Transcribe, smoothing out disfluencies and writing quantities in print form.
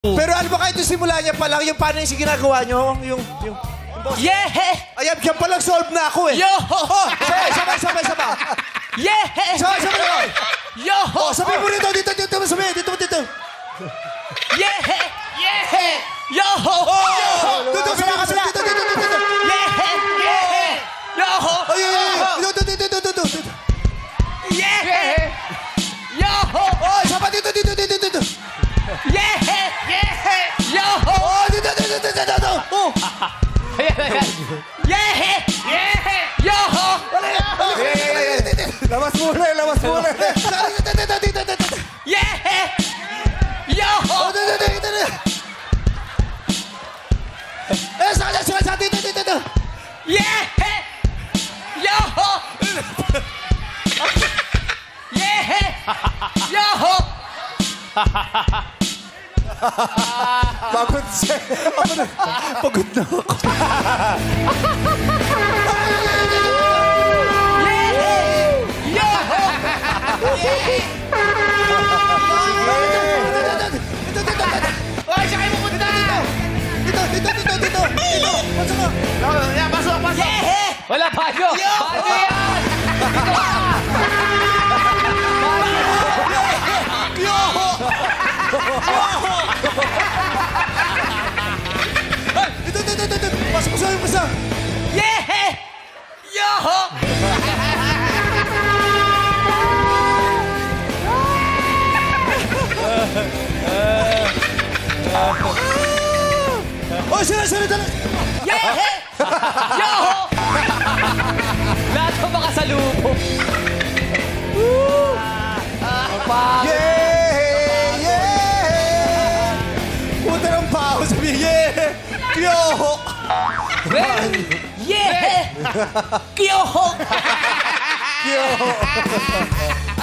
Pero ano ba kahit yung simula niya pa lang, yung paano yung ginagawa niyo? Yung Yeah! ayan, yan pa lang solve na ako eh. Yo! Oh, sabay. Yeah! Sabay. Yo! Oh, sabi mo rito, dito, sabi, dito. Yeah! Yeah! Yo! Dito, sabi, dito. Yeah! Yeah! Yo! Ay, dito. Yeah! Yo! Oh, sabi, dito. Yeah! Yeah! Yo! Oh, dito. Oh. Yeah! Yeah! Yo! Labas muna. Dito. Yeah! Yo! Oh, dito. Sa dito. Yeah! Yo! Yeah! Yo! Pagod siya. Pagod na ako. Hoy, siya kayo pupunta! Dito. Pasok. Yeah! Wala paano! Paano yan? Dito. Pasok. Yeah! Yo! Oh, sila dala. Yeah! Yo! Lahat pa makasalubong. Yeah! Puta ng pao, sabi, yeah! Kyoho! Yeah! Kyoho! Kyoho!